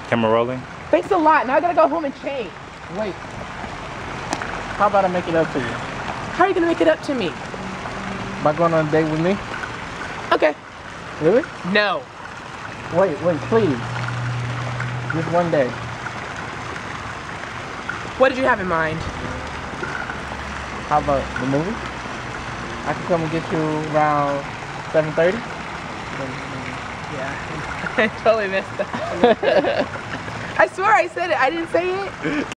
Camera rolling. Thanks a lot. Now I gotta go home and change. Wait. How about I make it up to you? How are you gonna make it up to me? By going on a date with me? Okay. Really? No. Wait, please. Just one day. What did you have in mind? How about the movie? I can come and get you around 7:30. Yeah. I totally missed that. I swear I said it. I didn't say it.